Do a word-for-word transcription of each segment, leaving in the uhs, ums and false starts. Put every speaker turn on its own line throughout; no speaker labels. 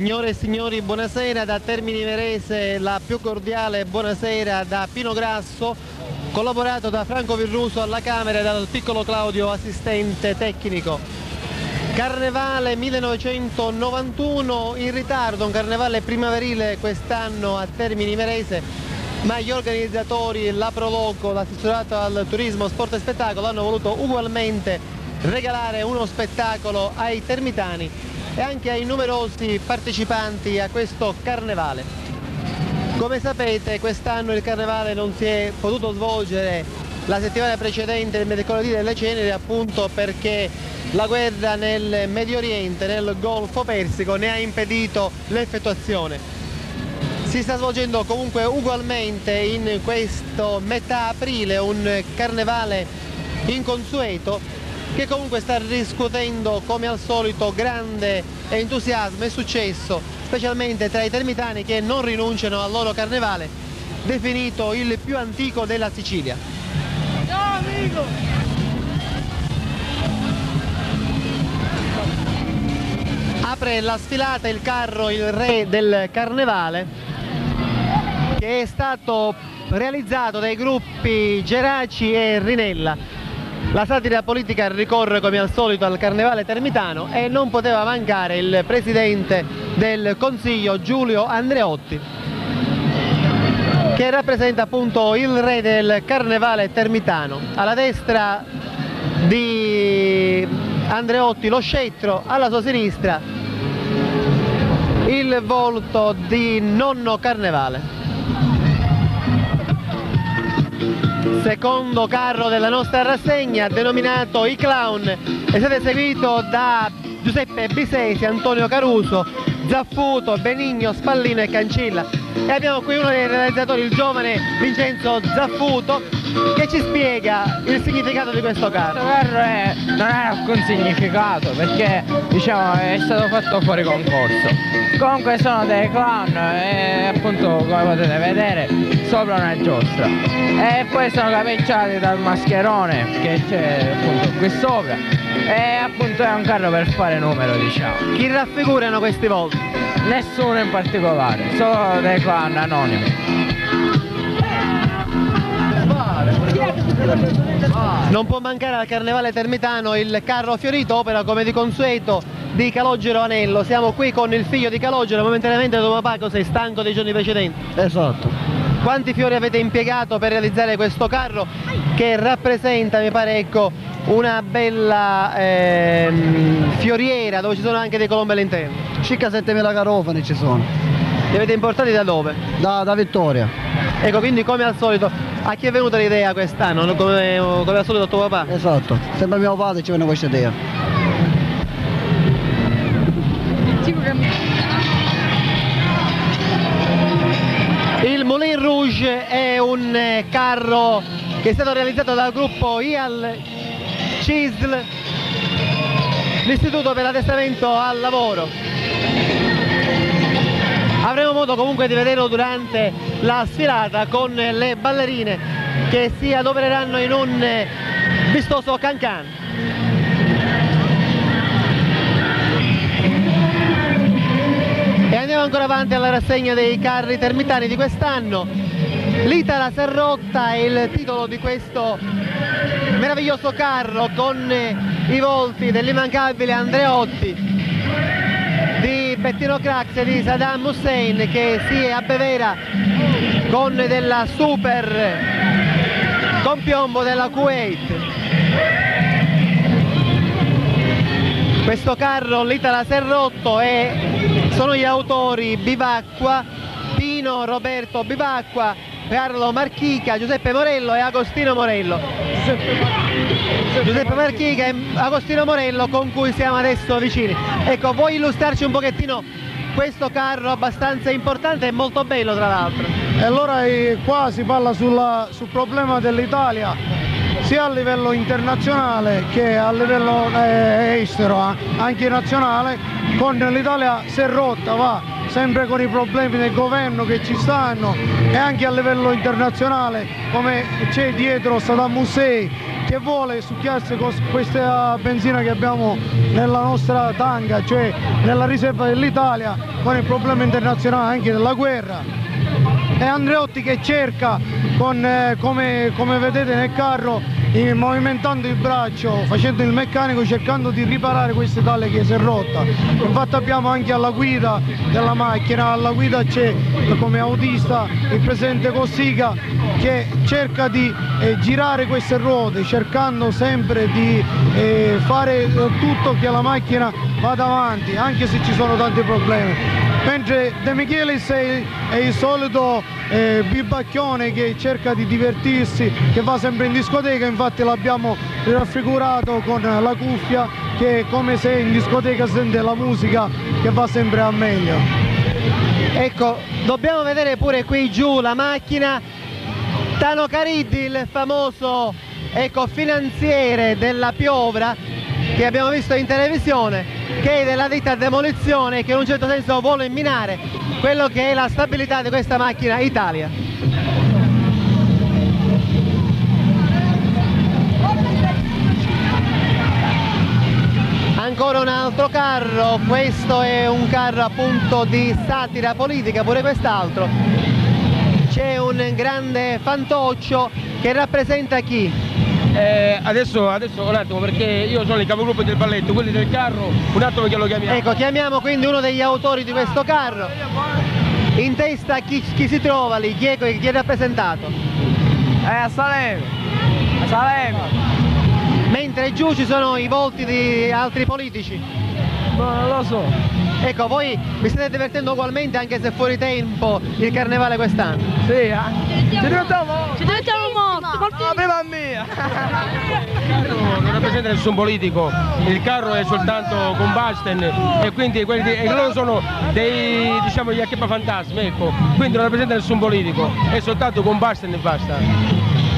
Signore e signori, buonasera da Termini Imerese, la più cordiale buonasera da Pino Grasso, collaborato da Franco Virruso alla Camera e dal piccolo Claudio, assistente tecnico. Carnevale millenovecentonovantuno, in ritardo, un carnevale primaverile quest'anno a Termini Imerese, ma gli organizzatori, la Proloco, l'assessorato al turismo, sport e spettacolo hanno voluto ugualmente regalare uno spettacolo ai termitani e anche ai numerosi partecipanti a questo carnevale. Come sapete, quest'anno il carnevale non si è potuto svolgere la settimana precedente, il mercoledì delle Ceneri, appunto perché la guerra nel Medio Oriente, nel Golfo Persico, ne ha impedito l'effettuazione. Si sta svolgendo comunque ugualmente in questo metà aprile un carnevale inconsueto che comunque sta riscuotendo come al solito grande entusiasmo e successo, specialmente tra i termitani che non rinunciano al loro carnevale, definito il più antico della Sicilia.
Ciao amico!
Apre la sfilata il carro Il Re del Carnevale, che è stato realizzato dai gruppi Geraci e Rinella. La satira politica ricorre come al solito al carnevale termitano e non poteva mancare il presidente del Consiglio Giulio Andreotti, che rappresenta appunto il re del carnevale termitano. Alla destra di Andreotti lo scettro, alla sua sinistra il volto di Nonno Carnevale. Secondo carro della nostra rassegna, denominato I Clown, è stato eseguito da Giuseppe Bisesi, Antonio Caruso, Zaffuto, Benigno, Spallino e Cancilla. E abbiamo qui uno dei realizzatori, il giovane Vincenzo Zaffuto, che ci spiega il significato di questo carro.
Questo carro è, non ha alcun significato perché, diciamo, è stato fatto fuori concorso. Comunque sono dei clown e appunto, come potete vedere, sopra una giostra. E poi sono capeggiati dal mascherone che c'è appunto qui sopra. E appunto è un carro per fare numero, diciamo.
Chi raffigurano questi volti?
Nessuno in particolare, solo dei clown anonimi.
Non può mancare al carnevale termitano il carro fiorito, opera come di consueto di Calogero Anello. Siamo qui con il figlio di Calogero, momentaneamente tuo papà, sei stanco dei giorni precedenti?
Esatto.
Quanti fiori avete impiegato per realizzare questo carro che rappresenta, mi pare, ecco, una bella ehm, fioriera dove ci sono anche dei colombi all'interno?
Circa settemila garofani ci sono.
Li avete importati da dove?
Da, da Vittoria.
Ecco, quindi come al solito, a chi è venuta l'idea quest'anno? Come, come al solito a tuo papà?
Esatto, sempre mio padre ci venne questa idea.
Il Moulin Rouge è un carro che è stato realizzato dal gruppo I A L C I S L, l'Istituto per l'addestramento al lavoro. Avremo modo comunque di vederlo durante la sfilata con le ballerine che si adopereranno in un vistoso can-can. E andiamo ancora avanti alla rassegna dei carri termitani di quest'anno. L'Itala Serrotta è il titolo di questo meraviglioso carro con i volti dell'immancabile Andreotti, di Bettino Crax e di Saddam Hussein, che si abbevera con della super compiombo della Kuwait. Questo carro, l'Itala Serrotto, e sono gli autori Bivacqua, Pino Roberto Bivacqua, Carlo Marchica, Giuseppe Morello e Agostino Morello. Giuseppe Marchica e Agostino Morello, con cui siamo adesso vicini. Ecco, vuoi illustrarci un pochettino questo carro abbastanza importante e molto bello, tra l'altro?
E allora eh, qua si parla sulla, sul problema dell'Italia sia a livello internazionale che a livello eh, estero, anche nazionale, con l'Italia si è rotta, va, sempre con i problemi del governo che ci stanno, e anche a livello internazionale, come c'è dietro Saddam Hussein, che vuole succhiarsi con questa benzina che abbiamo nella nostra tanga, cioè nella riserva dell'Italia, con il problema internazionale anche della guerra. E Andreotti che cerca, con, eh, come, come vedete nel carro, eh, movimentando il braccio, facendo il meccanico, cercando di riparare questa Italia che si è rotta. Infatti abbiamo anche alla guida della macchina, alla guida c'è come autista il presidente Cossiga che cerca di eh, girare queste ruote, cercando sempre di eh, fare tutto che la macchina vada avanti, anche se ci sono tanti problemi. Mentre De Michelis è, è il solito eh, bibacchione che cerca di divertirsi, che va sempre in discoteca, infatti l'abbiamo raffigurato con la cuffia, che è come se in discoteca sente la musica che va sempre a meglio.
Ecco, dobbiamo vedere pure qui giù la macchina. Tano Cariddi, il famoso ecco, finanziere della Piovra, che abbiamo visto in televisione, che è della ditta Demolizione e che in un certo senso vuole minare quello che è la stabilità di questa macchina Italia. Ancora un altro carro, questo è un carro appunto di satira politica, pure quest'altro. C'è un grande fantoccio che rappresenta chi?
Eh, adesso, adesso un attimo, perché io sono il capogruppo del balletto, quelli del carro, un attimo che lo chiamiamo.
Ecco, chiamiamo quindi uno degli autori di questo carro. In testa chi, chi si trova lì? Chi è, chi è rappresentato?
Eh, Salemi. Salemi.
Mentre giù ci sono i volti di altri politici.
Non lo so.
Ecco, voi vi state divertendo ugualmente anche se fuori tempo il carnevale quest'anno?
Sì, eh? Ci divertiamo?
Ci divertiamo molto!
La prima mia!
Il carro non rappresenta nessun politico, il carro è soltanto combusten e quindi quelli di, e loro sono dei, diciamo, gli acchiappafantasmi, ecco, quindi non rappresenta nessun politico, è soltanto combusten e basta.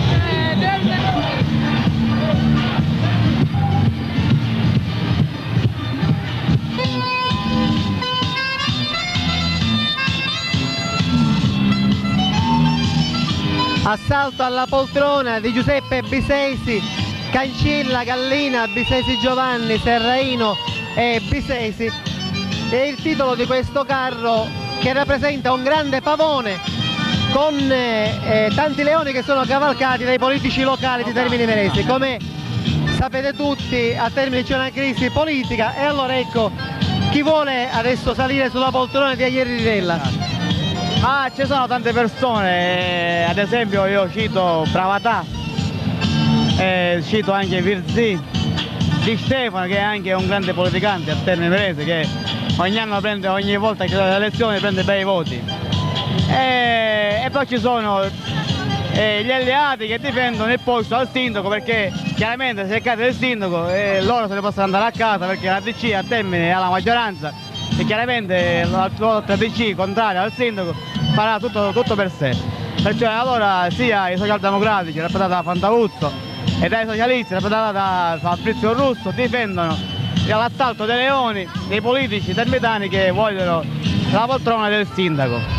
Assalto alla poltrona di Giuseppe Bisesi, Cancilla, Gallina, Bisesi Giovanni, Serraino e Bisesi. È il titolo di questo carro che rappresenta un grande pavone con eh, tanti leoni che sono cavalcati dai politici locali di Termini Imerese. Come sapete tutti, a Termini c'è una crisi politica e allora ecco, chi vuole adesso salire sulla poltrona di Aglieri Rinella?
Ah, ci sono tante persone, ad esempio io cito Pravatà, eh, cito anche Virzì, Di Stefano che è anche un grande politicante a Termini Imerese che ogni anno prende, ogni volta che c'è le elezioni prende bei voti. E, e poi ci sono eh, gli alleati che difendono il posto al sindaco perché chiaramente se cade il sindaco eh, loro se ne possono andare a casa perché la D C a Termini ha la maggioranza e chiaramente l'altra D C contraria al sindaco farà tutto, tutto per sé. Perciò allora sia i socialdemocratici rappresentati da Fantavuzzo e dai socialisti rappresentati da Fabrizio Russo difendono l'assalto dei leoni dei politici termitani che vogliono la poltrona del sindaco.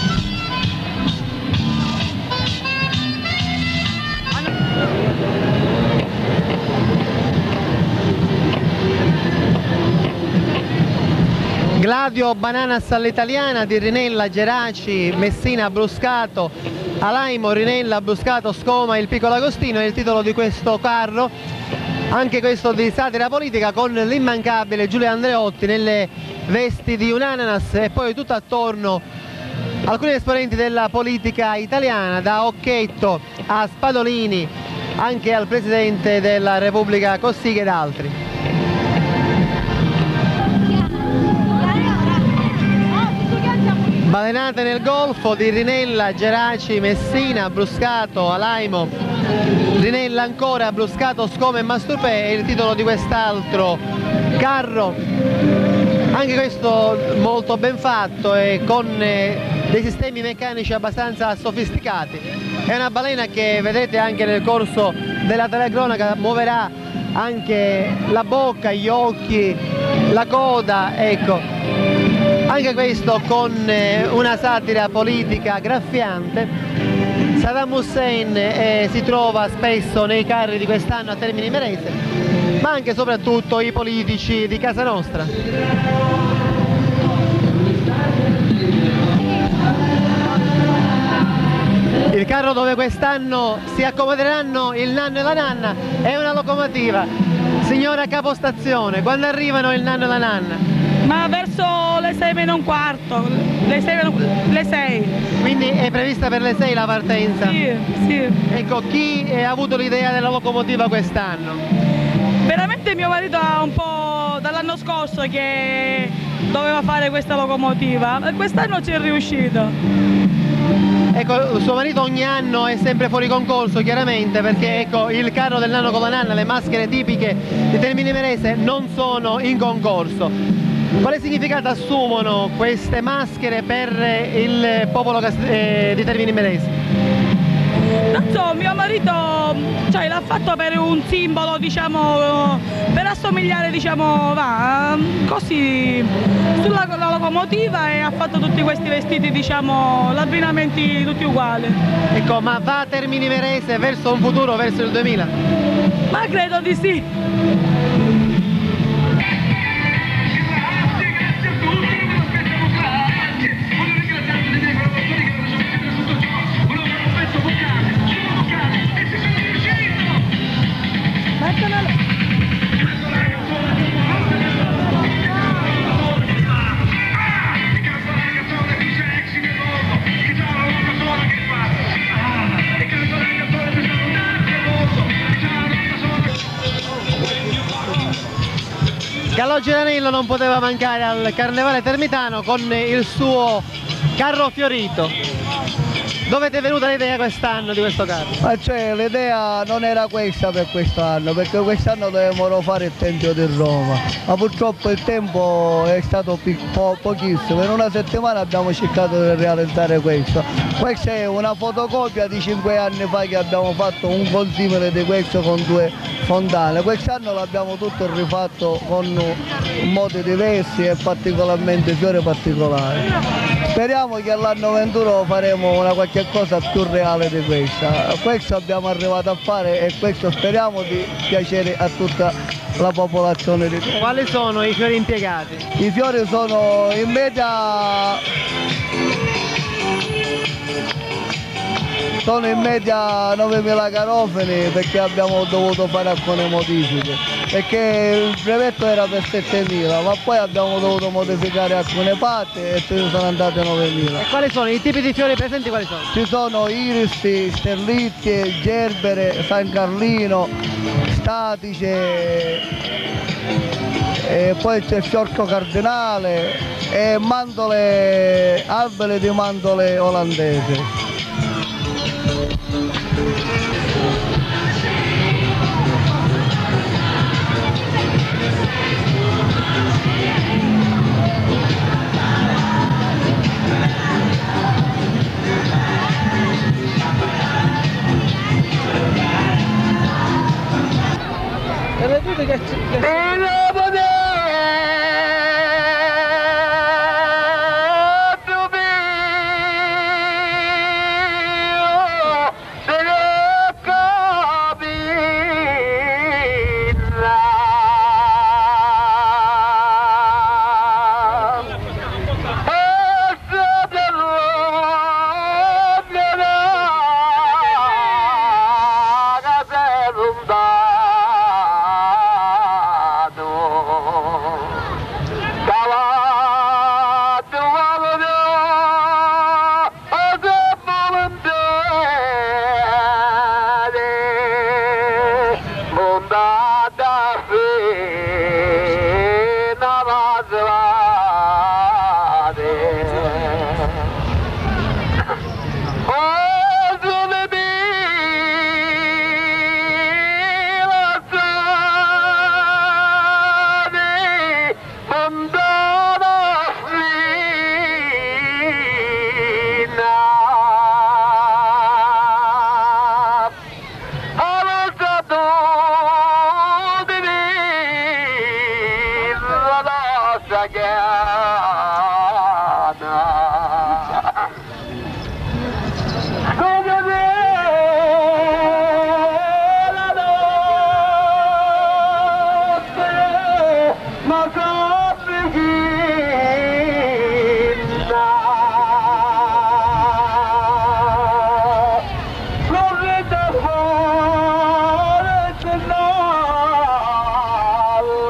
Gladio Bananas all'italiana di Rinella, Geraci, Messina, Bruscato, Alaimo, Rinella, Bruscato, Scoma e il Piccolo Agostino è il titolo di questo carro, anche questo di satira politica con l'immancabile Giulio Andreotti nelle vesti di un ananas e poi tutto attorno alcuni esponenti della politica italiana, da Occhetto a Spadolini, anche al Presidente della Repubblica Cossiga ed altri. Balenate nel golfo di Rinella, Geraci, Messina, Bruscato, Alaimo, Rinella ancora, Bruscato, Scoma e Mastupè è il titolo di quest'altro carro, anche questo molto ben fatto e con eh, dei sistemi meccanici abbastanza sofisticati. È una balena che vedrete anche nel corso della telecronaca muoverà anche la bocca, gli occhi, la coda, ecco. Anche questo con una satira politica graffiante. Saddam Hussein eh, si trova spesso nei carri di quest'anno a Termini Imerese, ma anche e soprattutto i politici di casa nostra. Il carro dove quest'anno si accomoderanno il nanno e la nanna è una locomotiva. Signora capostazione, quando arrivano il nanno e la nanna?
Ma verso le sei meno un quarto, le sei, meno, le sei.
Quindi è prevista per le sei la partenza?
Sì, sì.
Ecco, chi ha avuto l'idea della locomotiva quest'anno?
Veramente mio marito ha un po' dall'anno scorso che doveva fare questa locomotiva, e quest'anno ci è riuscito.
Ecco, suo marito ogni anno è sempre fuori concorso, chiaramente, perché ecco, il carro del nanno con la nanna, le maschere tipiche di Termini Imerese non sono in concorso. Quale significato assumono queste maschere per il popolo eh, di Termini Imerese?
Non so, mio marito cioè, l'ha fatto per un simbolo, diciamo, per assomigliare, diciamo, va, così sulla la locomotiva, e ha fatto tutti questi vestiti, diciamo, abbinamenti tutti uguali.
Ecco, ma va a Termini Imerese verso un futuro, verso il duemila?
Ma credo di sì.
Calogero Anello non poteva mancare al Carnevale Termitano con il suo carro fiorito. Dove ti è venuta l'idea quest'anno di questo carro?
Ma cioè l'idea non era questa per quest'anno, perché quest'anno dovevamo fare il Tempio di Roma, ma purtroppo il tempo è stato po pochissimo, in una settimana abbiamo cercato di realizzare questo. Questa è una fotocopia di cinque anni fa che abbiamo fatto un consimile di questo con due fontane. Quest'anno l'abbiamo tutto rifatto con modi diversi e particolarmente fiori particolari. Speriamo che all'anno ventuno faremo una qualche cosa più reale di questa. Questo abbiamo arrivato a fare e questo speriamo di piacere a tutta la popolazione di Termini.
Quali sono i fiori impiegati?
I fiori sono in media sono in media novemila garofani, perché abbiamo dovuto fare alcune modifiche, perché il brevetto era per settemila, ma poi abbiamo dovuto modificare alcune parti e ce ne sono andate novemila.
E quali sono i tipi di fiori presenti? Quali sono?
Ci sono iris, sterlitti, gerbere, San Carlino, statice, e poi c'è il fiorco cardinale e mandole, alberi di mandole olandese.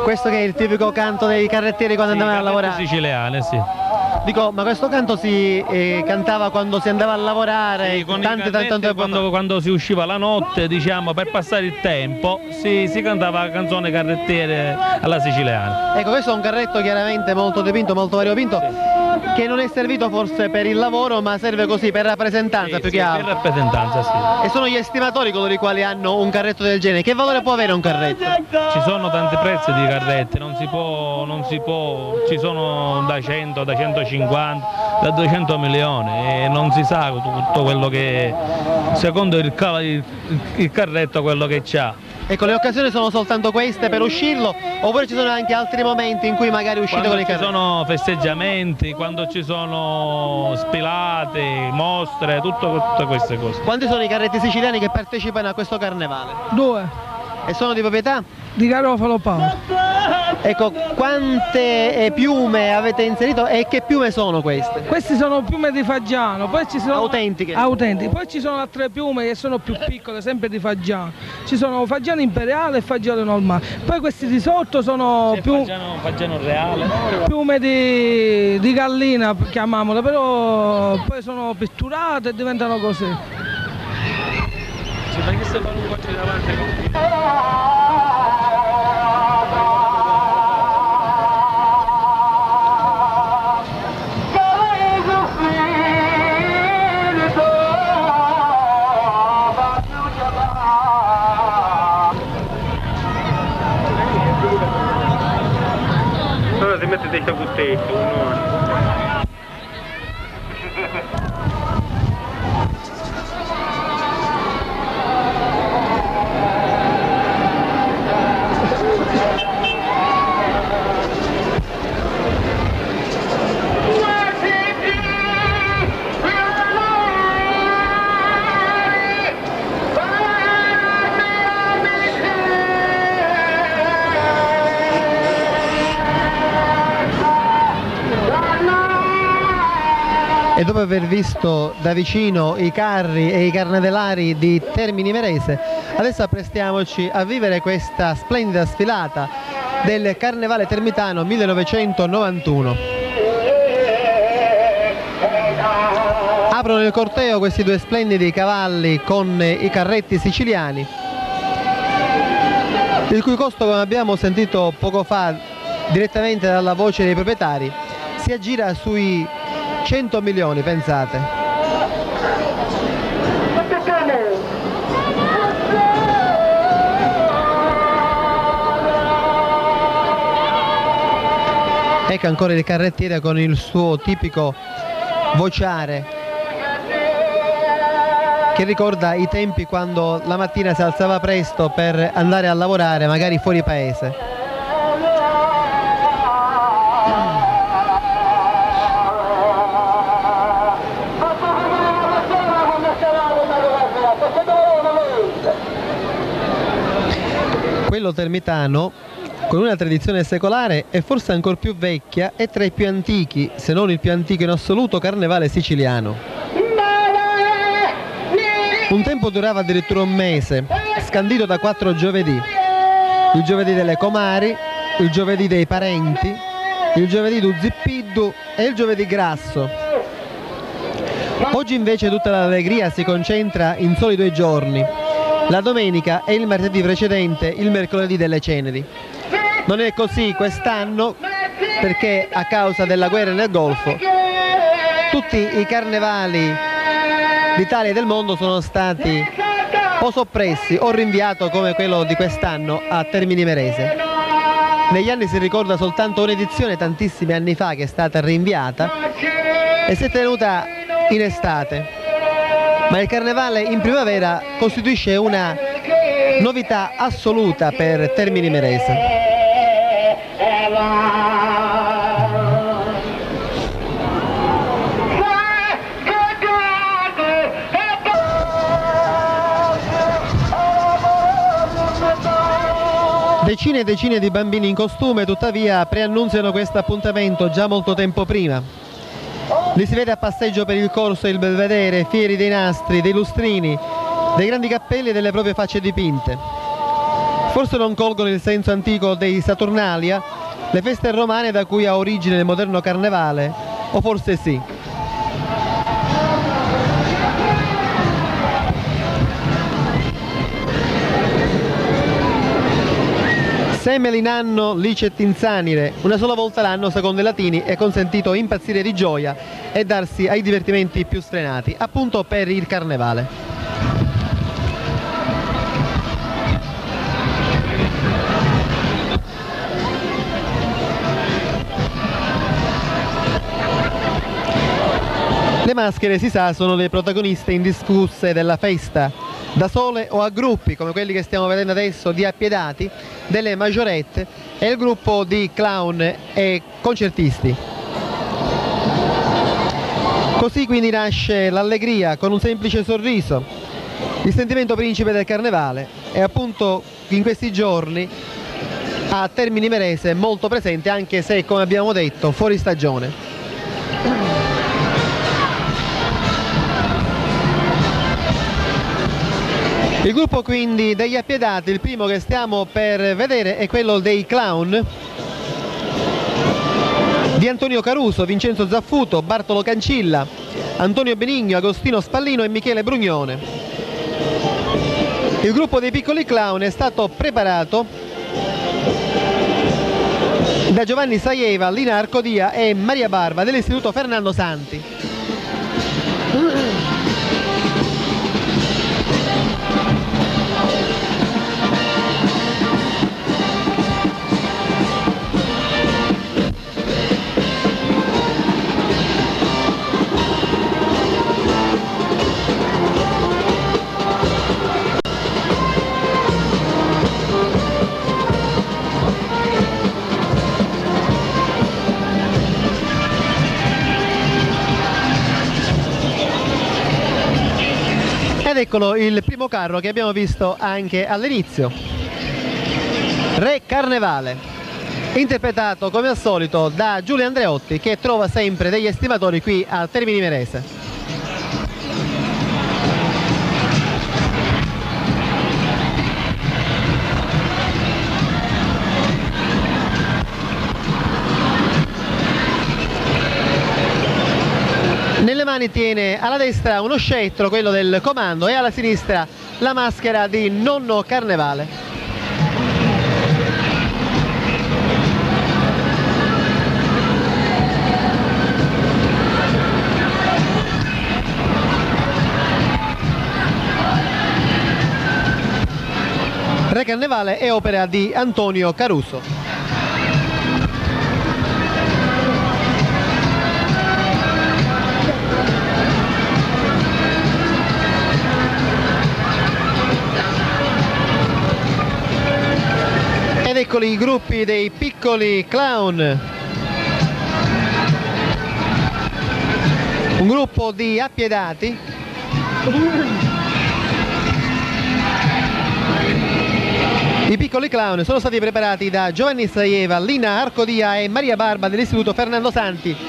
Questo che è il tipico canto dei carrettieri quando
Sì,
andavano a lavorare?
siciliane, sì.
Dico, ma questo canto si eh, cantava quando si andava a lavorare,
Sì, con
tanto
i
tanto
carretti,
tempo
quando,
fa.
quando si usciva la notte, diciamo, per passare il tempo, si, si cantava la canzone carrettiere alla siciliana.
Ecco, questo è un carretto chiaramente molto dipinto, molto variopinto, che non è servito forse per il lavoro, ma serve così per rappresentanza
Sì,
più
sì,
che
per
altro.
rappresentanza, sì.
E sono gli estimatori coloro i quali hanno un carretto del genere. Che valore può avere un carretto?
Ci sono tanti prezzi di carretti, non si può, non si può, ci sono da cento, da centocinquanta, da duecento milioni e non si sa tutto quello che, secondo il, il, il carretto, quello che c'ha.
Ecco, le occasioni sono soltanto queste per uscirlo, oppure ci sono anche altri momenti in cui magari uscite
Quando
con i
ci
carretti?
sono festeggiamenti, quando ci sono spilate, mostre, tutto, tutte queste cose.
Quanti sono i carretti siciliani che partecipano a questo carnevale?
Due,
E sono di proprietà?
di Garofalo Paolo.
Ecco, quante eh, piume avete inserito e che piume sono queste?
Questi sono piume di Faggiano, poi ci sono
Autentiche?
autentiche. Poi ci sono altre piume che sono più piccole, sempre di Faggiano. Ci sono Faggiano imperiale e Faggiano normale. Poi questi di sotto sono
C'è
più
Faggiano, Faggiano reale.
piume di, di gallina, chiamiamole, però poi sono pitturate e diventano così.
Sì, perché se fanno un po' davanti? Allora si mette dei caputetti, uno.
E dopo aver visto da vicino i carri e i carnevali di Termini Imerese, adesso apprestiamoci a vivere questa splendida sfilata del Carnevale Termitano millenovecentonovantuno. Aprono il corteo questi due splendidi cavalli con i carretti siciliani, il cui costo, come abbiamo sentito poco fa direttamente dalla voce dei proprietari, si aggira sui cento milioni, pensate. Ecco ancora il carrettiere con il suo tipico vociare che ricorda i tempi quando la mattina si alzava presto per andare a lavorare, magari fuori paese. Quello termitano, con una tradizione secolare, è forse ancora più vecchia, è tra i più antichi, se non il più antico in assoluto, carnevale siciliano. Un tempo durava addirittura un mese, scandito da quattro giovedì: il giovedì delle comari, il giovedì dei parenti, il giovedì du zippiddu e il giovedì grasso. Oggi invece tutta l'allegria si concentra in soli due giorni: la domenica e il martedì precedente, il mercoledì delle ceneri. Non è così quest'anno perché a causa della guerra nel Golfo tutti i carnevali d'Italia e del mondo sono stati o soppressi o rinviati, come quello di quest'anno a Termini Imerese. Negli anni si ricorda soltanto un'edizione tantissimi anni fa che è stata rinviata e si è tenuta in estate. Ma il carnevale in primavera costituisce una novità assoluta per Termini Imerese. Decine e decine di bambini in costume tuttavia preannunziano questo appuntamento già molto tempo prima. Li si vede a passeggio per il corso e il belvedere, fieri dei nastri, dei lustrini, dei grandi cappelli e delle proprie facce dipinte. Forse non colgono il senso antico dei Saturnalia, le feste romane da cui ha origine il moderno carnevale, o forse sì. Semel in anno licet insanire, una sola volta l'anno secondo i latini è consentito impazzire di gioia e darsi ai divertimenti più sfrenati, appunto per il carnevale. Le maschere, si sa, sono le protagoniste indiscusse della festa, da sole o a gruppi, come quelli che stiamo vedendo adesso, di appiedati, delle maggiorette e il gruppo di clown e concertisti. Così quindi nasce l'allegria con un semplice sorriso, il sentimento principe del carnevale, e appunto in questi giorni a Termini Imerese è molto presente, anche se, come abbiamo detto, fuori stagione. Il gruppo quindi degli appiedati, il primo che stiamo per vedere è quello dei clown di Antonio Caruso, Vincenzo Zaffuto, Bartolo Cancilla, Antonio Benigno, Agostino Spallino e Michele Brugnone. Il gruppo dei piccoli clown è stato preparato da Giovanni Saieva, Lina Arcodia e Maria Barba dell'Istituto Fernando Santi. Ed eccolo il primo carro che abbiamo visto anche all'inizio, Re Carnevale, interpretato come al solito da Giulio Andreotti, che trova sempre degli estimatori qui a Termini Imerese. Nelle mani tiene alla destra uno scettro, quello del comando, e alla sinistra la maschera di Nonno Carnevale. Re Carnevale è opera di Antonio Caruso. Ed eccoli i gruppi dei piccoli clown, un gruppo di appiedati, i piccoli clown sono stati preparati da Giovanni Saieva, Lina Arcodia e Maria Barba dell'Istituto Fernando Santi.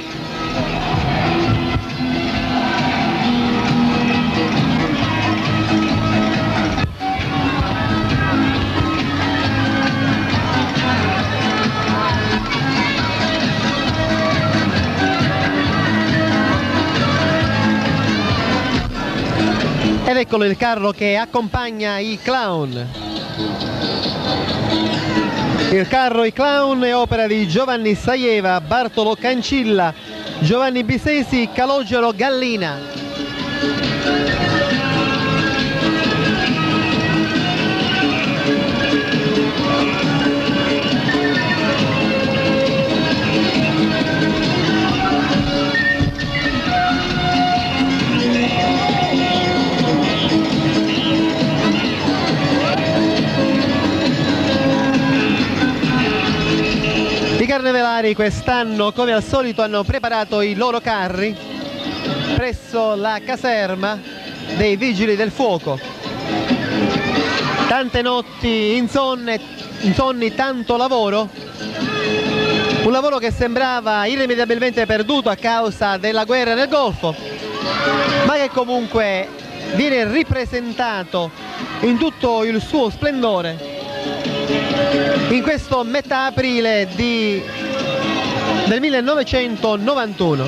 Ed eccolo il carro che accompagna i clown. Il carro I Clown è opera di Giovanni Saieva, Bartolo Cancilla, Giovanni Bisesi, Calogero Gallina. I carnevalari quest'anno, come al solito, hanno preparato i loro carri presso la caserma dei Vigili del Fuoco. Tante notti insonne, insonni, tanto lavoro, un lavoro che sembrava irrimediabilmente perduto a causa della guerra nel Golfo, ma che comunque viene ripresentato in tutto il suo splendore in questo metà aprile di, del millenovecentonovantuno.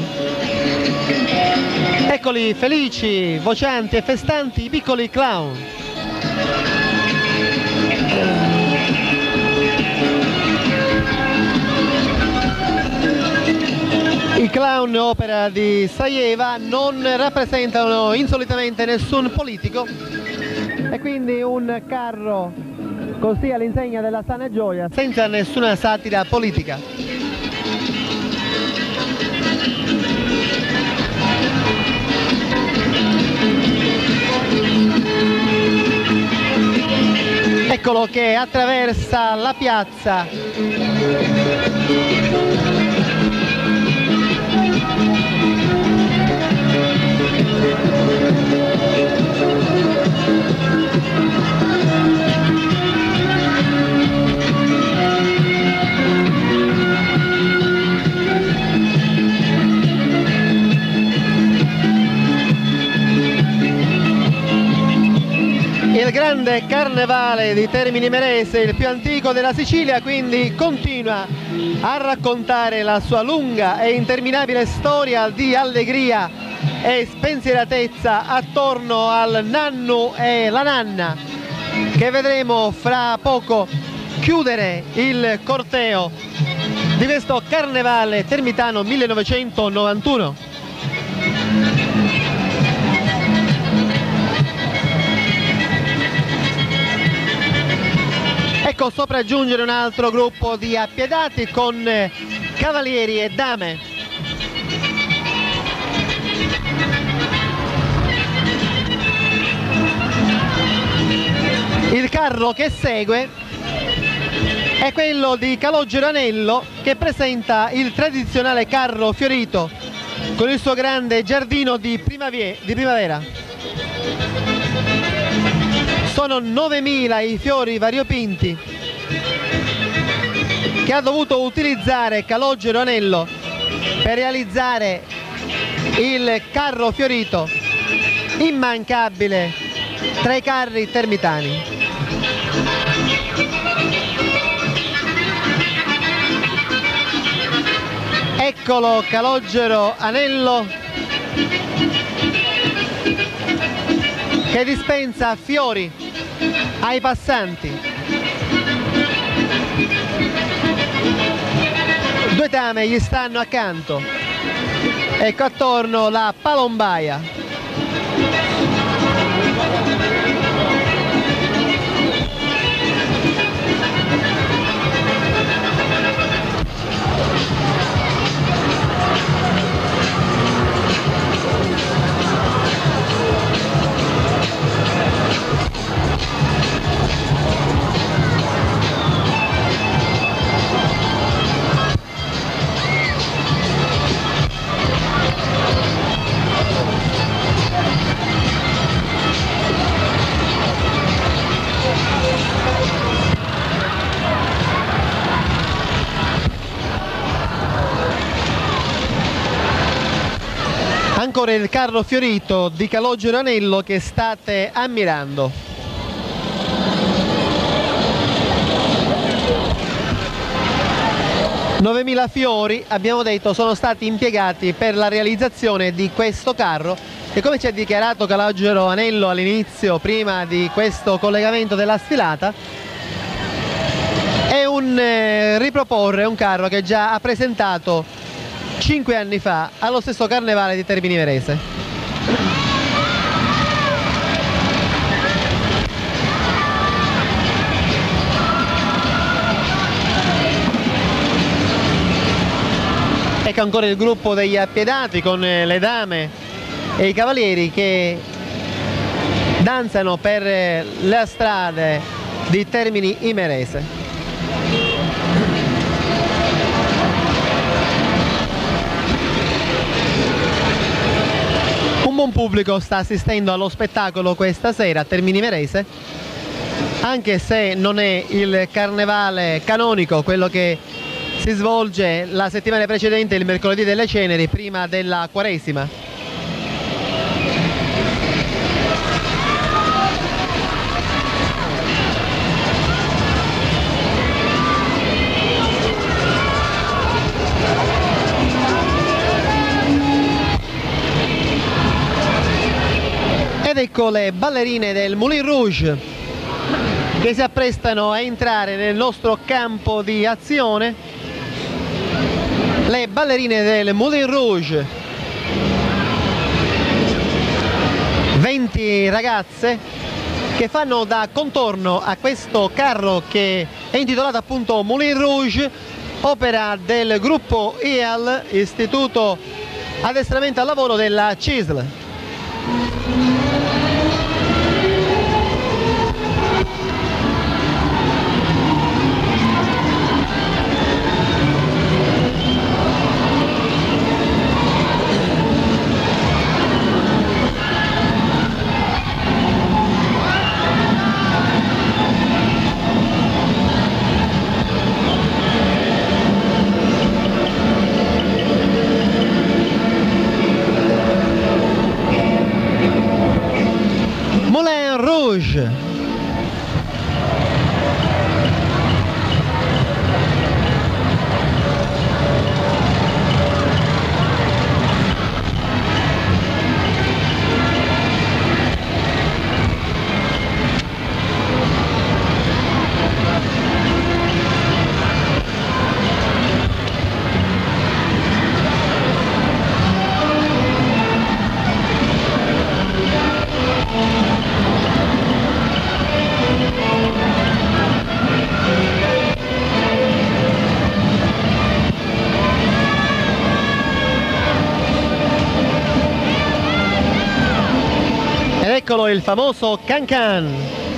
Eccoli felici, vocianti e festanti i piccoli clown. I clown, opera di Sajeva, non rappresentano insolitamente nessun politico e quindi un carro così all'insegna della sana gioia, senza nessuna satira politica. Eccolo che attraversa la piazza. Il grande carnevale di Termini Imerese, il più antico della Sicilia, quindi continua a raccontare la sua lunga e interminabile storia di allegria e spensieratezza attorno al nannu e la nanna, che vedremo fra poco chiudere il corteo di questo carnevale termitano millenovecentonovantuno. Ecco sopraggiungere un altro gruppo di appiedati con cavalieri e dame. Il carro che segue è quello di Calogero Anello, che presenta il tradizionale carro fiorito con il suo grande giardino di, di primavera. Sono novemila i fiori variopinti che ha dovuto utilizzare Calogero Anello per realizzare il carro fiorito immancabile tra i carri termitani. Eccolo Calogero Anello che dispensa fiori ai passanti. Due dame gli stanno accanto. Ecco attorno la palombaia. Ancora il carro fiorito di Calogero Anello che state ammirando. novemila fiori, abbiamo detto, sono stati impiegati per la realizzazione di questo carro che, come ci ha dichiarato Calogero Anello all'inizio, prima di questo collegamento della sfilata, è un eh, riproporre un carro che già ha presentato cinque anni fa allo stesso carnevale di Termini Imerese. Ecco ancora il gruppo degli appiedati con le dame e i cavalieri che danzano per le strade di Termini Imerese. Un buon pubblico sta assistendo allo spettacolo questa sera a Termini Imerese, anche se non è il carnevale canonico, quello che si svolge la settimana precedente, il mercoledì delle Ceneri, prima della Quaresima. Ed ecco le ballerine del Moulin Rouge che si apprestano a entrare nel nostro campo di azione. Le ballerine del Moulin Rouge, venti ragazze che fanno da contorno a questo carro che è intitolato appunto Moulin Rouge, opera del gruppo I A L, Istituto Addestramento al Lavoro della C I S L. Moulin Rouge. Ed eccolo il famoso Can Can.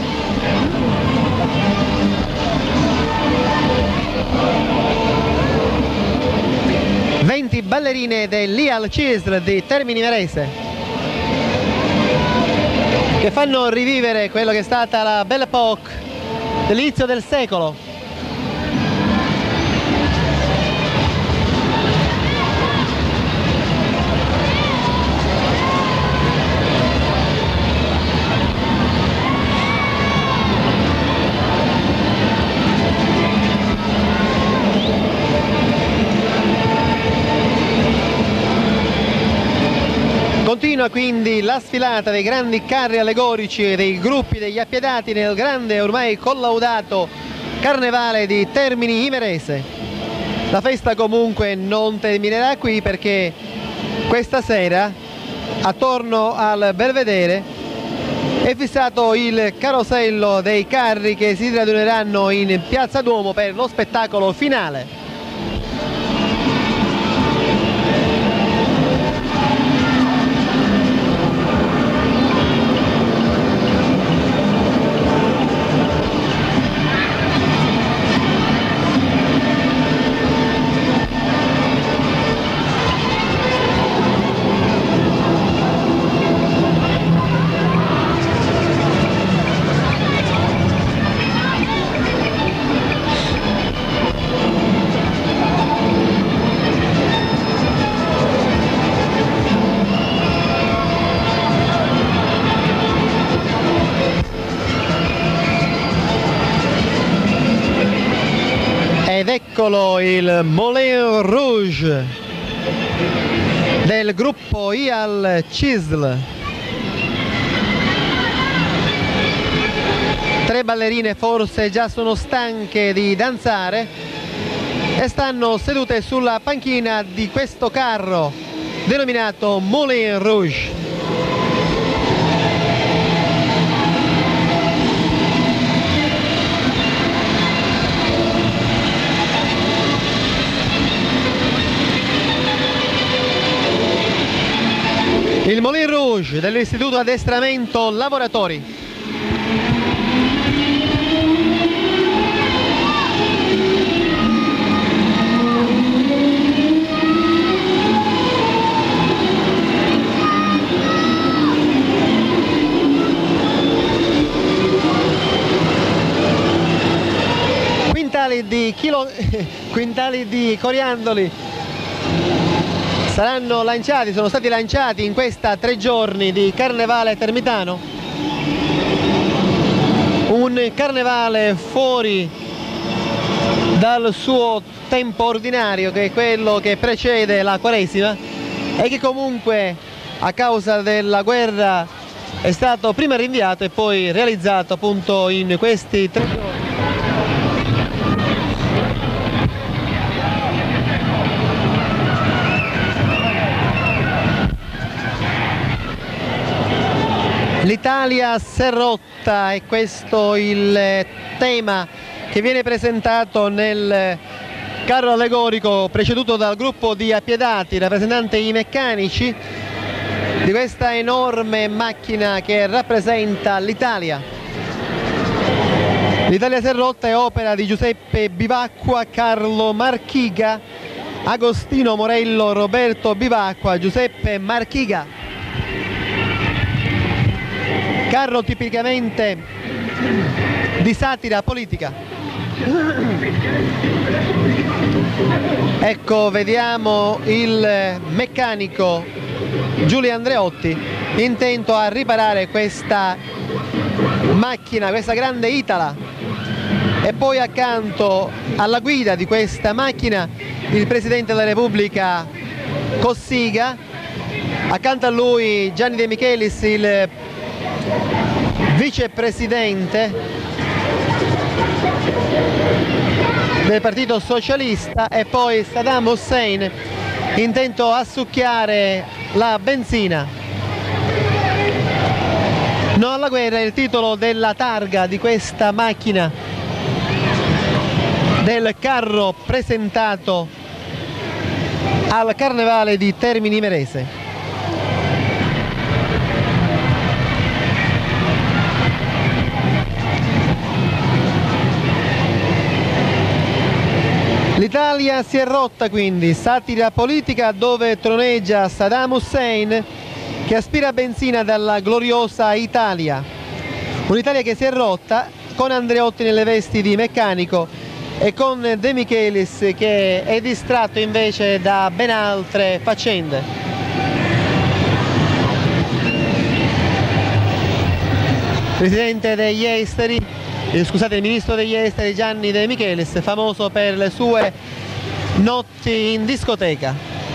venti ballerine dell'I A L C I S L di Termini Imerese che fanno rivivere quello che è stata la Belle Époque dell'inizio del secolo. Continua quindi la sfilata dei grandi carri allegorici e dei gruppi degli appiedati nel grande ormai collaudato carnevale di Termini Imerese. La festa comunque non terminerà qui, perché questa sera attorno al Belvedere è fissato il carosello dei carri che si raduneranno in Piazza Duomo per lo spettacolo finale. Ed eccolo il Moulin Rouge del gruppo I A L C I S L. Tre ballerine forse già sono stanche di danzare e stanno sedute sulla panchina di questo carro denominato Moulin Rouge. Il Moulin Rouge dell'Istituto Addestramento Lavoratori. Quintali di, chilo... Quintali di coriandoli saranno lanciati, sono stati lanciati in questa tre giorni di carnevale termitano. Un carnevale fuori dal suo tempo ordinario, che è quello che precede la Quaresima, e che comunque a causa della guerra è stato prima rinviato e poi realizzato appunto in questi tre giorni. L'Italia si è rotta, è questo il tema che viene presentato nel carro allegorico preceduto dal gruppo di appiedati, rappresentante i meccanici di questa enorme macchina che rappresenta l'Italia. L'Italia si è rotta è opera di Giuseppe Bivacqua, Carlo Marchiga, Agostino Morello, Roberto Bivacqua, Giuseppe Marchiga. Carro tipicamente di satira politica. Ecco, vediamo il meccanico Giulio Andreotti intento a riparare questa macchina, questa grande Itala, e poi accanto alla guida di questa macchina il Presidente della Repubblica Cossiga, accanto a lui Gianni De Michelis, il vicepresidente del Partito Socialista, e poi Saddam Hussein intento a succhiare la benzina. No alla guerra è il titolo della targa di questa macchina, del carro presentato al Carnevale di Termini Imerese. L'Italia si è rotta quindi, satira politica dove troneggia Saddam Hussein che aspira benzina dalla gloriosa Italia. Un'Italia che si è rotta con Andreotti nelle vesti di meccanico e con De Michelis che è distratto invece da ben altre faccende. Presidente degli Esteri, Eh, scusate, il ministro degli esteri Gianni De Michelis, famoso per le sue notti in discoteca.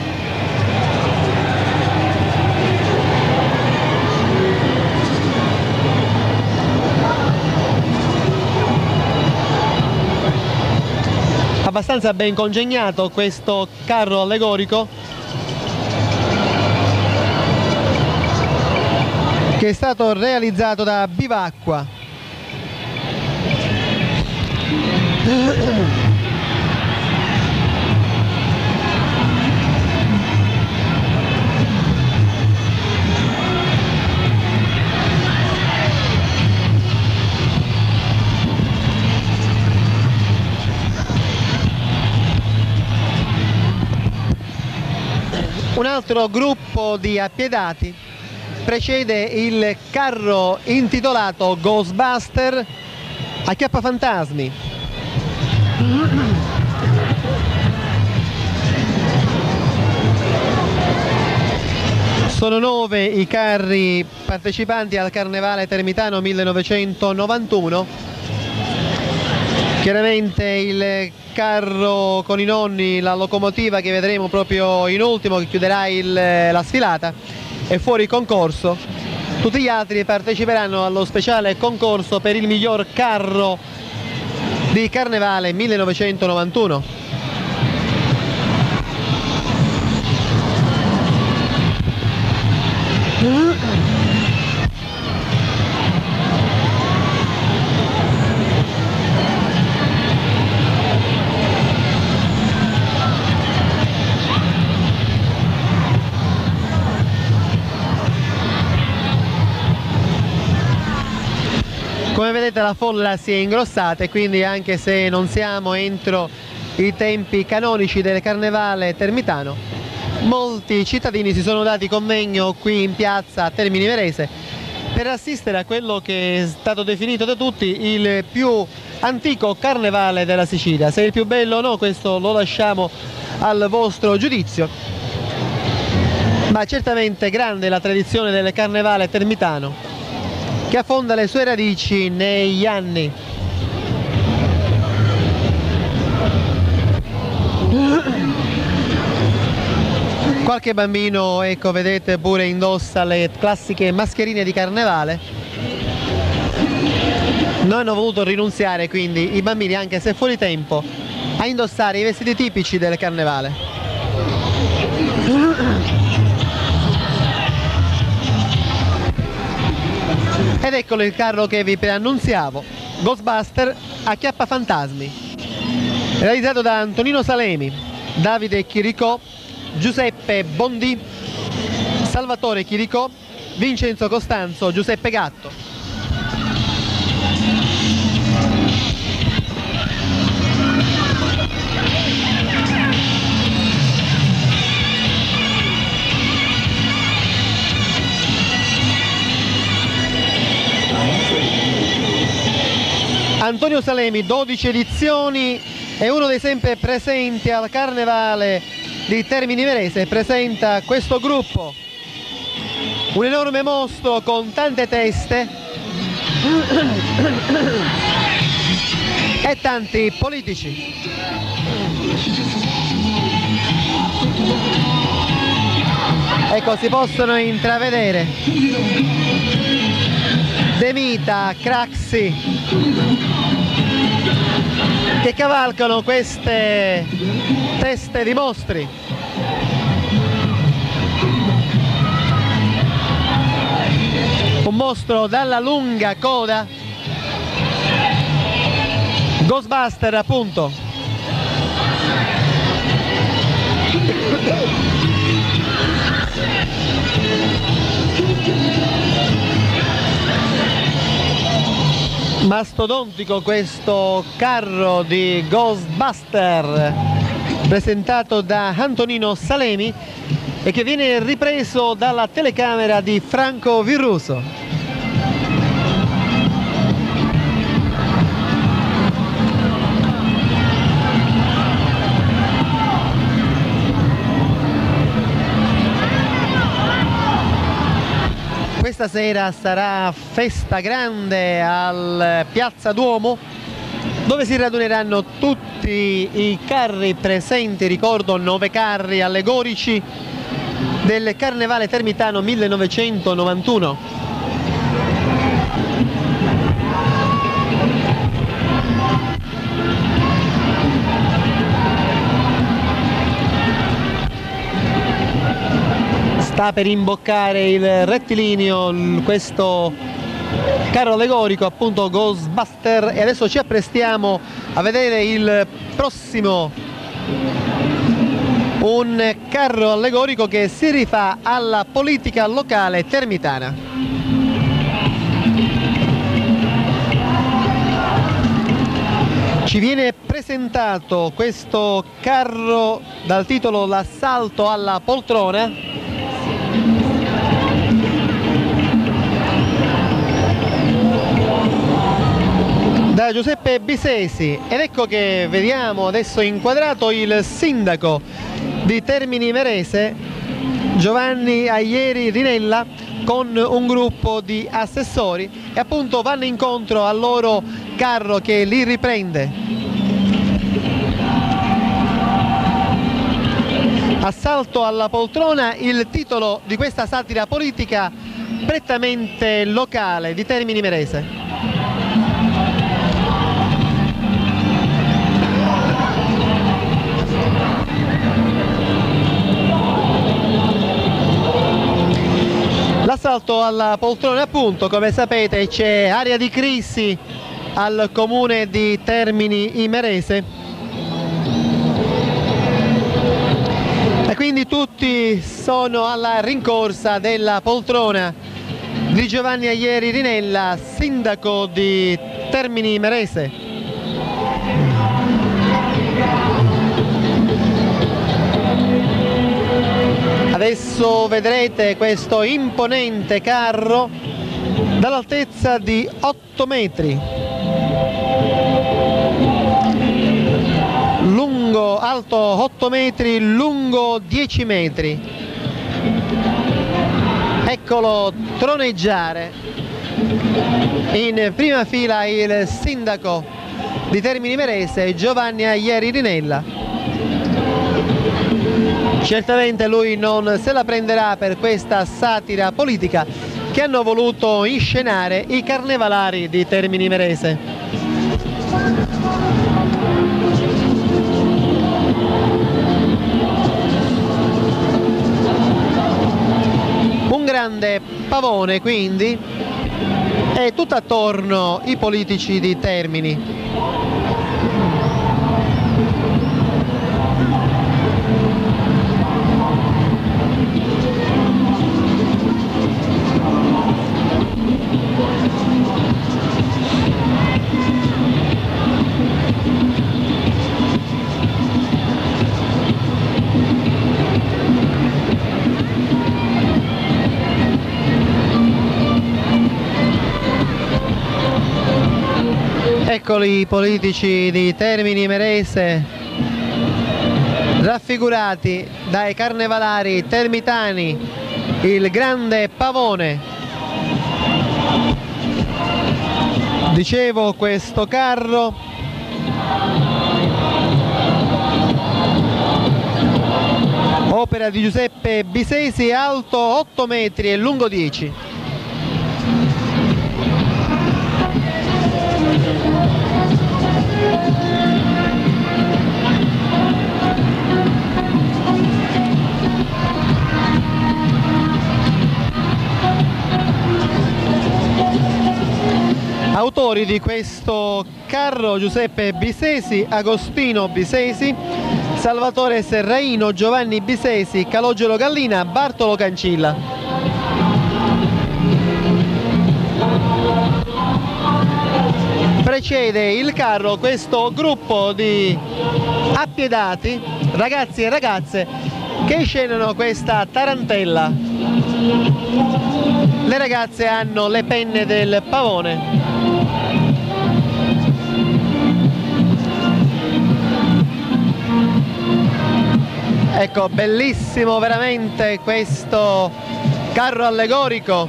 Abbastanza ben congegnato questo carro allegorico che è stato realizzato da Bivacqua. Un altro gruppo di appiedati precede il carro intitolato Ghostbuster Acchiappafantasmi. Sono nove i carri partecipanti al Carnevale Termitano millenovecentonovantuno. Chiaramente il carro con i nonni, la locomotiva che vedremo proprio in ultimo, che chiuderà il, la sfilata, è fuori concorso. Tutti gli altri parteciperanno allo speciale concorso per il miglior carro di Carnevale millenovecentonovantuno. Come vedete la folla si è ingrossata e quindi, anche se non siamo entro i tempi canonici del Carnevale Termitano, molti cittadini si sono dati convegno qui in piazza Termini Imerese per assistere a quello che è stato definito da tutti il più antico carnevale della Sicilia. Se è il più bello o no, questo lo lasciamo al vostro giudizio, ma certamente grande la tradizione del Carnevale Termitano, che affonda le sue radici negli anni. Qualche bambino, ecco, vedete, pure indossa le classiche mascherine di carnevale. Noi hanno voluto rinunziare quindi i bambini, anche se fuori tempo, a indossare i vestiti tipici del carnevale. Ed eccolo il carro che vi preannunziavo, Ghostbuster Acchiappa Fantasmi, realizzato da Antonino Salemi, Davide Chiricò, Giuseppe Bondi, Salvatore Chiricò, Vincenzo Costanzo, Giuseppe Gatto. Antonio Salemi, dodici edizioni, è uno dei sempre presenti al Carnevale di Termini Imerese, presenta questo gruppo, un enorme mostro con tante teste e tanti politici. Ecco, si possono intravedere De Mita, Craxi, che cavalcano queste teste di mostri. Un mostro dalla lunga coda, Ghostbuster appunto. Mastodontico questo carro di Ghostbuster presentato da Antonino Salemi e che viene ripreso dalla telecamera di Franco Virruso. Questa sera sarà festa grande al Piazza Duomo, dove si raduneranno tutti i carri presenti, ricordo nove carri allegorici del Carnevale Termitano millenovecentonovantuno. Sta per imboccare il rettilineo questo carro allegorico, appunto Ghostbuster, e adesso ci apprestiamo a vedere il prossimo, un carro allegorico che si rifà alla politica locale termitana. Ci viene presentato questo carro dal titolo L'assalto alla poltrona, da Giuseppe Bisesi, ed ecco che vediamo adesso inquadrato il sindaco di Termini Imerese, Giovanni Aieri Rinella, con un gruppo di assessori, e appunto vanno incontro al loro carro che li riprende. Assalto alla poltrona, il titolo di questa satira politica prettamente locale di Termini Imerese. L'assalto alla poltrona, appunto, come sapete c'è area di crisi al comune di Termini Imerese e quindi tutti sono alla rincorsa della poltrona di Giovanni Aieri Rinella, sindaco di Termini Imerese. Adesso vedrete questo imponente carro dall'altezza di otto metri, lungo, alto otto metri, lungo dieci metri. Eccolo troneggiare in prima fila il sindaco di Termini Imerese, Giovanni Aieri Rinella. Certamente lui non se la prenderà per questa satira politica che hanno voluto inscenare i carnevalari di Termini Imerese. Un grande pavone quindi e tutto attorno i politici di Termini. Eccoli i politici di Termini Imerese raffigurati dai carnevalari termitani, il grande pavone. Dicevo, questo carro opera di Giuseppe Bisesi, alto otto metri e lungo dieci. Autori di questo carro: Giuseppe Bisesi, Agostino Bisesi, Salvatore Serraino, Giovanni Bisesi, Calogero Gallina, Bartolo Cancilla. Precede il carro questo gruppo di appiedati, ragazzi e ragazze, che scendono questa tarantella. Le ragazze hanno le penne del pavone. Ecco, bellissimo veramente questo carro allegorico,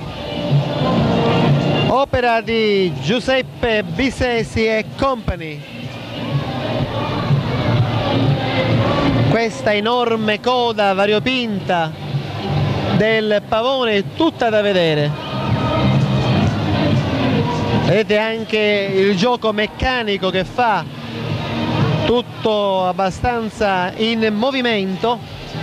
opera di Giuseppe Bisesi e Company. Questa enorme coda variopinta del pavone è tutta da vedere. Vedete anche il gioco meccanico che fa, tutto abbastanza in movimento.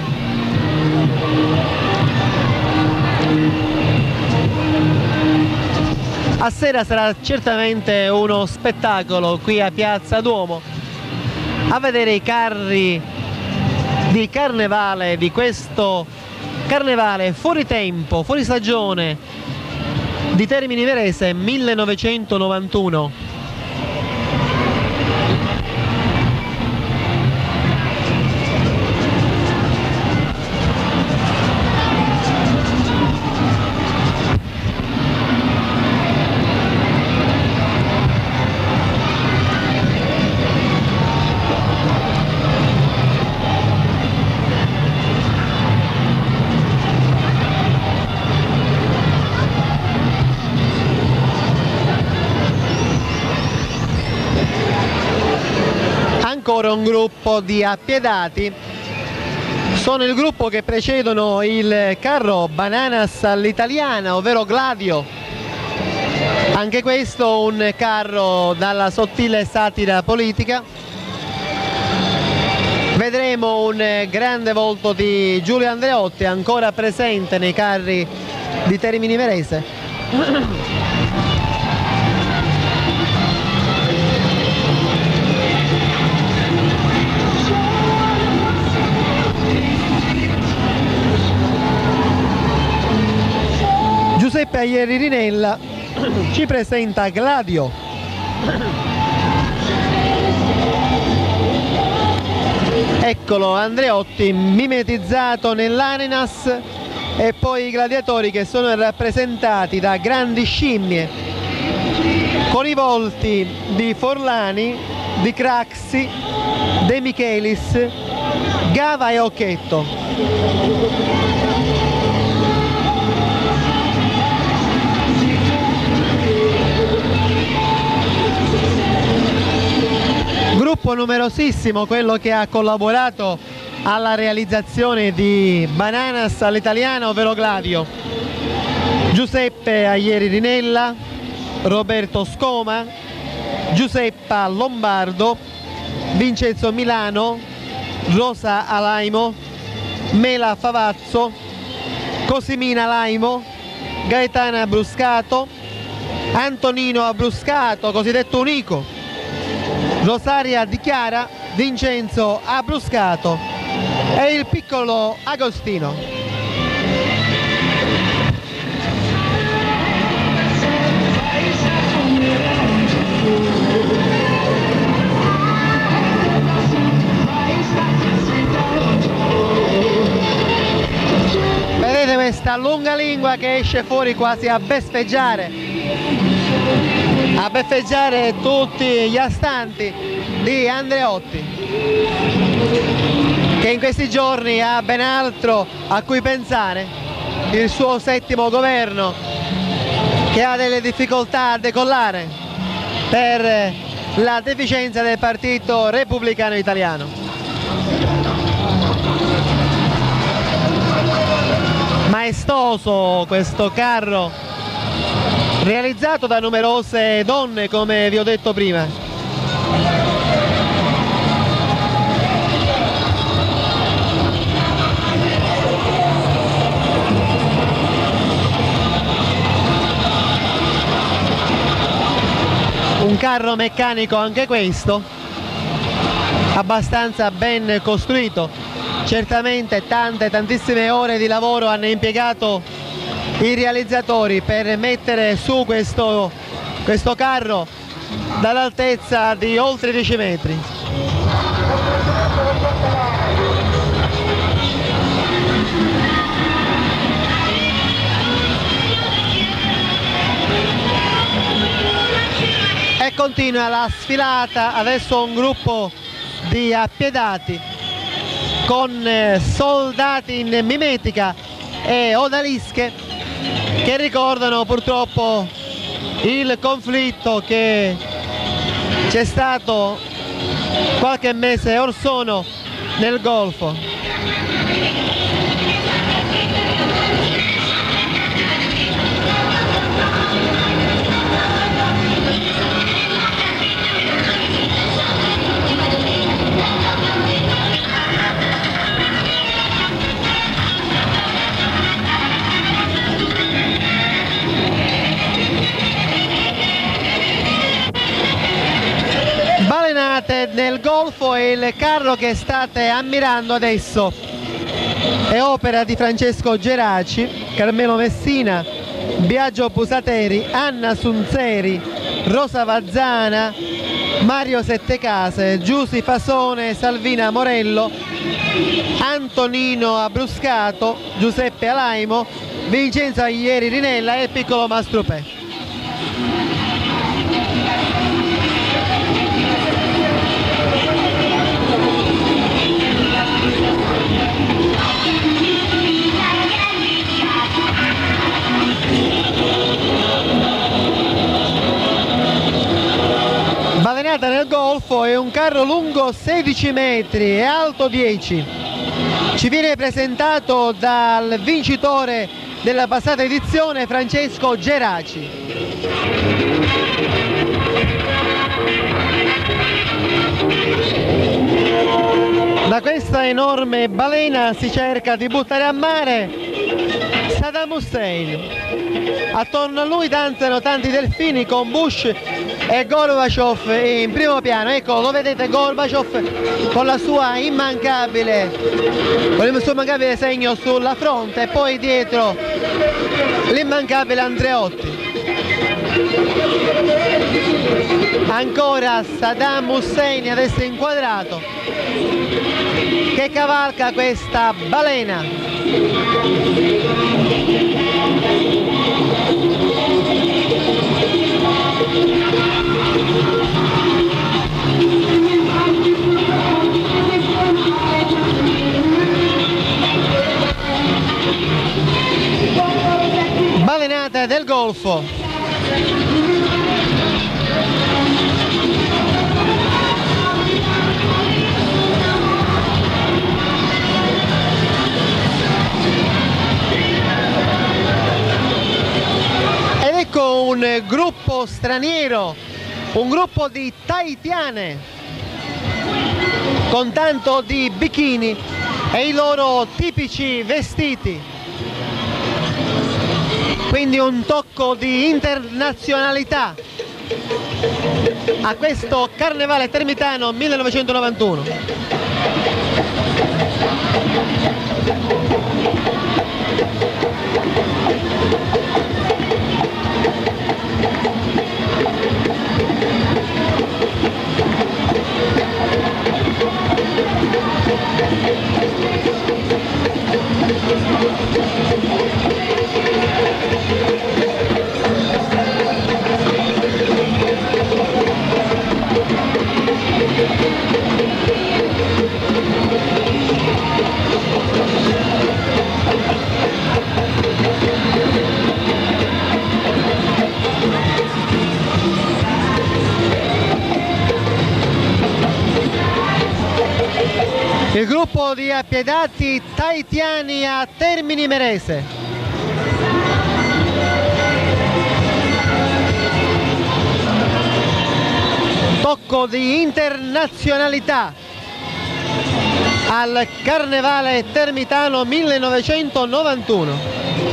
A sera sarà certamente uno spettacolo qui a Piazza Duomo a vedere i carri di carnevale, di questo carnevale fuori tempo, fuori stagione di Termini Imerese millenovecentonovantuno. Ancora un gruppo di appiedati, sono il gruppo che precedono il carro Bananas all'italiana, ovvero Gladio. Anche questo un carro dalla sottile satira politica. Vedremo un grande volto di Giulio Andreotti ancora presente nei carri di Termini Imerese. Giuseppe Aieri Rinella ci presenta Gladio. Eccolo Andreotti mimetizzato nell'Arenas e poi i gladiatori che sono rappresentati da grandi scimmie con i volti di Forlani, di Craxi, De Michelis, Gava e Occhetto. Gruppo numerosissimo, quello che ha collaborato alla realizzazione di Bananas all'italiano, ovvero Gladio. Giuseppe Aieri Rinella, Roberto Scoma, Giuseppa Lombardo, Vincenzo Milano, Rosa Alaimo, Mela Favazzo, Cosimina Laimo, Gaetana Bruscato, Antonino Abruscato, cosiddetto Unico, Rosaria Di Chiara, Vincenzo Abruscato e il piccolo Agostino. Vedete questa lunga lingua che esce fuori quasi a beffeggiare, a beffeggiare tutti gli astanti di Andreotti, che in questi giorni ha ben altro a cui pensare, il suo settimo governo che ha delle difficoltà a decollare per la deficienza del Partito Repubblicano Italiano. Maestoso questo carro, realizzato da numerose donne, come vi ho detto prima. Un carro meccanico anche questo, abbastanza ben costruito. Certamente tante, tantissime ore di lavoro hanno impiegato i realizzatori per mettere su questo, questo carro dall'altezza di oltre dieci metri. E continua la sfilata, adesso un gruppo di appiedati con soldati in mimetica e odalische che ricordano purtroppo il conflitto che c'è stato qualche mese or sono nel Golfo. Balenate nel Golfo e il carro che state ammirando adesso è opera di Francesco Geraci, Carmelo Messina, Biagio Pusateri, Anna Sunzeri, Rosa Vazzana, Mario Settecase, Giusy Fasone, Salvina Morello, Antonino Abruscato, Giuseppe Alaimo, Vincenzo Aieri Rinella e il piccolo Mastrupè. Balenata nel Golfo è un carro lungo sedici metri e alto dieci. Ci viene presentato dal vincitore della passata edizione, Francesco Geraci. Da questa enorme balena si cerca di buttare a mare Saddam Hussein. Attorno a lui danzano tanti delfini con Bush e Gorbaciov in primo piano. Ecco, lo vedete Gorbaciov con la sua immancabile, con il suo immancabile segno sulla fronte, e poi dietro l'immancabile Andreotti. Ancora Saddam Hussein adesso inquadrato che cavalca questa balena. Balenata del Golfo. Ecco un gruppo straniero, un gruppo di tahitiane con tanto di bikini e i loro tipici vestiti. Quindi un tocco di internazionalità a questo Carnevale Termitano millenovecentonovantuno. Il gruppo di appiedati tahitiani a Termini Imerese. Tocco di internazionalità al Carnevale Termitano millenovecentonovantuno.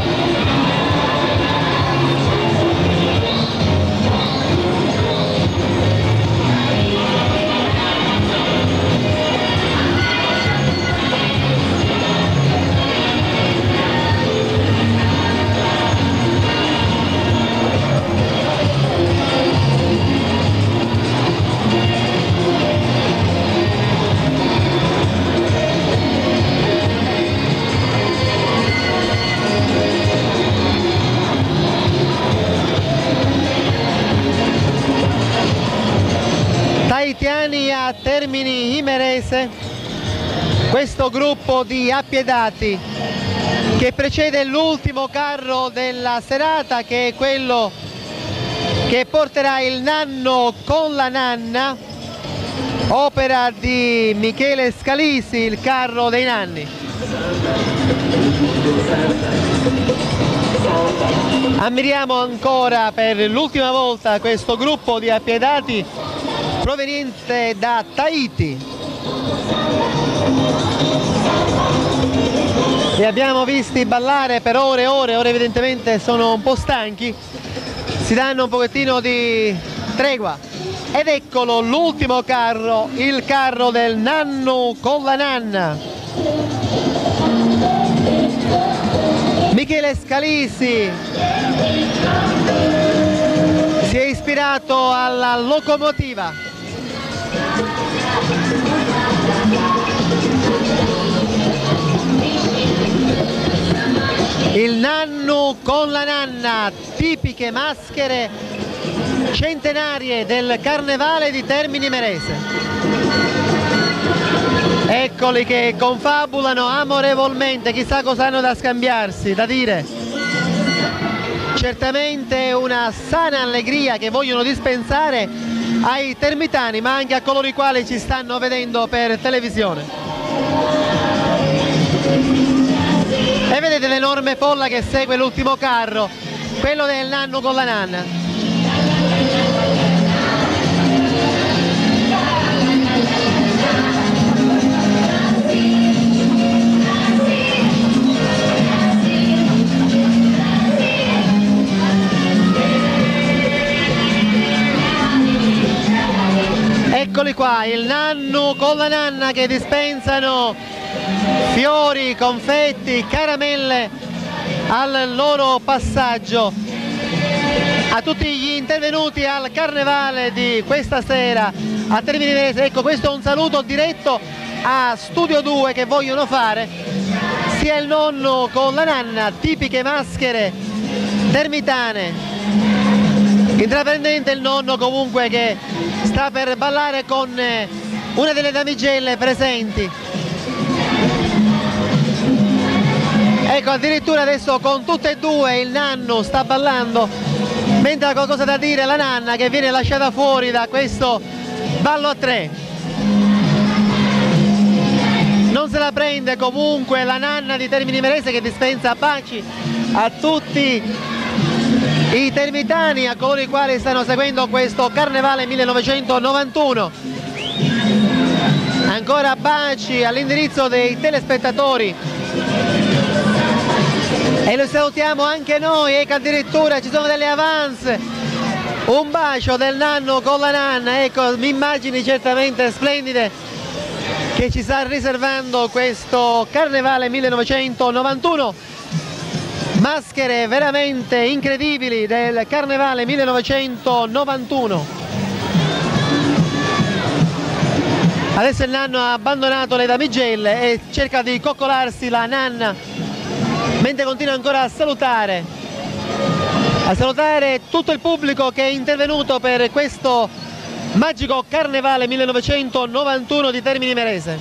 Tahitiani a Termini Imerese, questo gruppo di appiedati che precede l'ultimo carro della serata, che è quello che porterà il nanno con la nanna, opera di Michele Scalisi, il carro dei nanni. Ammiriamo ancora per l'ultima volta questo gruppo di appiedati proveniente da Tahiti. Li abbiamo visti ballare per ore e ore, ora evidentemente sono un po' stanchi, si danno un pochettino di tregua. Ed eccolo l'ultimo carro, il carro del nanno con la nanna. Michele Scalisi si è ispirato alla locomotiva. Il nanno con la nanna, tipiche maschere centenarie del Carnevale di Termini Imerese. Eccoli che confabulano amorevolmente, chissà cosa hanno da scambiarsi, da dire. Certamente una sana allegria che vogliono dispensare ai termitani, ma anche a coloro i quali ci stanno vedendo per televisione. E vedete l'enorme folla che segue l'ultimo carro, quello del nanno con la nanna. Eccoli qua, il nanno con la nanna che dispensano fiori, confetti, caramelle al loro passaggio. A tutti gli intervenuti al Carnevale di questa sera a Termini Imerese, ecco, questo è un saluto diretto a Studio due che vogliono fare sia il nonno con la nanna, tipiche maschere termitane, intraprendente il nonno comunque che sta per ballare con una delle damigelle presenti. Ecco, addirittura adesso con tutte e due il nanno sta ballando, mentre ha qualcosa da dire la nanna che viene lasciata fuori da questo ballo a tre. Non se la prende comunque la nanna di Termini Imerese che dispensa baci a tutti i termitani, a coloro i quali stanno seguendo questo Carnevale millenovecentonovantuno. Ancora baci all'indirizzo dei telespettatori e lo salutiamo anche noi, ecco addirittura ci sono delle avance, un bacio del nanno con la nanna, ecco immagini certamente splendide che ci sta riservando questo Carnevale millenovecentonovantuno, maschere veramente incredibili del Carnevale millenovecentonovantuno. Adesso il nanno ha abbandonato le damigelle e cerca di coccolarsi la nanna, mentre continua ancora a salutare, a salutare tutto il pubblico che è intervenuto per questo magico Carnevale millenovecentonovantuno di Termini Imerese.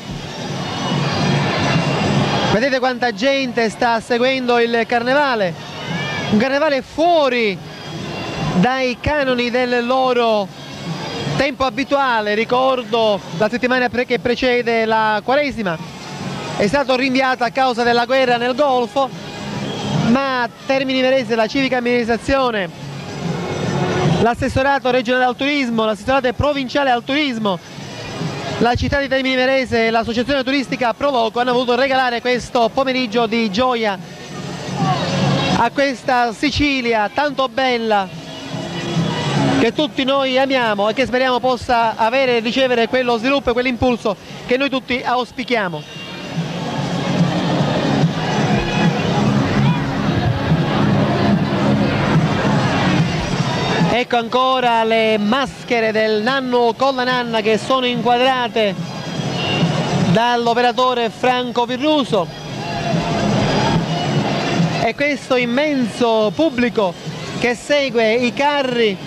Vedete quanta gente sta seguendo il Carnevale, un Carnevale fuori dai canoni del loro tempo abituale. Ricordo la settimana che precede la Quaresima è stato rinviato a causa della guerra nel Golfo, ma Termini Imerese, la civica amministrazione, l'assessorato regionale al turismo, l'assessorato provinciale al turismo, la città di Termini Imerese e l'associazione turistica Proloco hanno voluto regalare questo pomeriggio di gioia a questa Sicilia tanto bella che tutti noi amiamo e che speriamo possa avere e ricevere quello sviluppo e quell'impulso che noi tutti auspichiamo. Ecco ancora le maschere del nanno con la nanna che sono inquadrate dall'operatore Franco Virruso e questo immenso pubblico che segue i carri,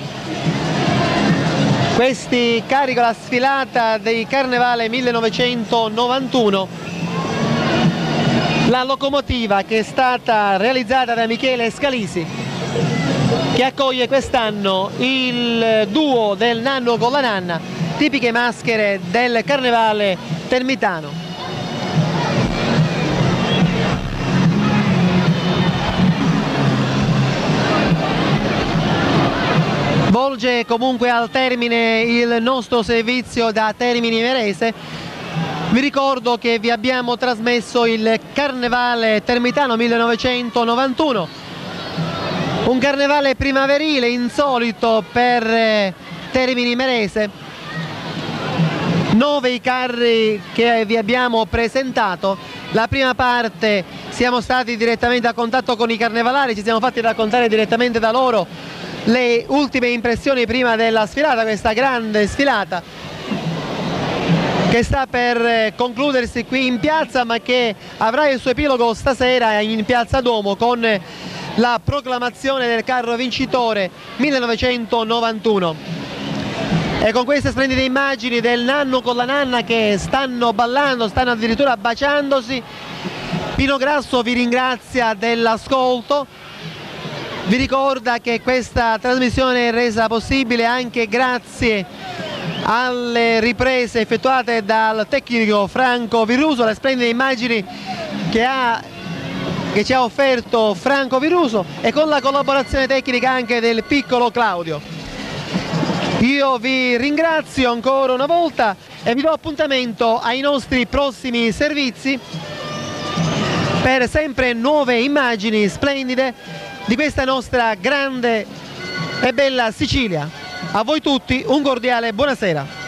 questi carri con la sfilata dei Carnevale millenovecentonovantuno, la locomotiva che è stata realizzata da Michele Scalisi, che accoglie quest'anno il duo del nanno con la nanna, tipiche maschere del Carnevale termitano. Volge comunque al termine il nostro servizio da Termini Imerese. Vi ricordo che vi abbiamo trasmesso il Carnevale termitano millenovecentonovantuno, un carnevale primaverile insolito per Termini Imerese. Nove i carri che vi abbiamo presentato. La prima parte siamo stati direttamente a contatto con i carnevalari, ci siamo fatti raccontare direttamente da loro le ultime impressioni prima della sfilata, questa grande sfilata che sta per concludersi qui in piazza, ma che avrà il suo epilogo stasera in Piazza Duomo con la proclamazione del carro vincitore millenovecentonovantuno. E con queste splendide immagini del nanno con la nanna che stanno ballando, stanno addirittura baciandosi, Pino Grasso vi ringrazia dell'ascolto. Vi ricorda che questa trasmissione è resa possibile anche grazie alle riprese effettuate dal tecnico Franco Virruso, le splendide immagini che, ha, che ci ha offerto Franco Virruso e con la collaborazione tecnica anche del piccolo Claudio. Io vi ringrazio ancora una volta e vi do appuntamento ai nostri prossimi servizi per sempre nuove immagini splendide di questa nostra grande e bella Sicilia. A voi tutti un cordiale buonasera.